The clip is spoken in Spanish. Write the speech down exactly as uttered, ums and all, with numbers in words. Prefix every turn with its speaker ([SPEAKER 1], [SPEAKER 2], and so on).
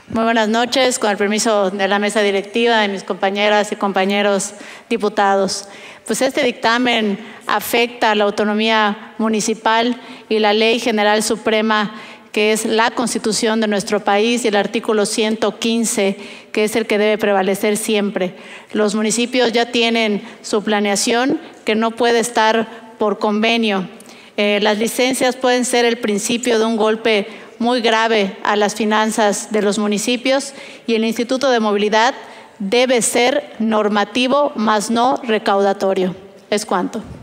[SPEAKER 1] Muy buenas noches, con el permiso de la mesa directiva, de mis compañeras y compañeros diputados. Pues este dictamen afecta a la autonomía municipal y la Ley General Suprema, que es la Constitución de nuestro país, y el artículo ciento quince, que es el que debe prevalecer siempre. Los municipios ya tienen su planeación, que no puede estar por convenio. Eh, las licencias pueden ser el principio de un golpe muy grave a las finanzas de los municipios, y el Instituto de Movilidad debe ser normativo, más no recaudatorio. Es cuanto.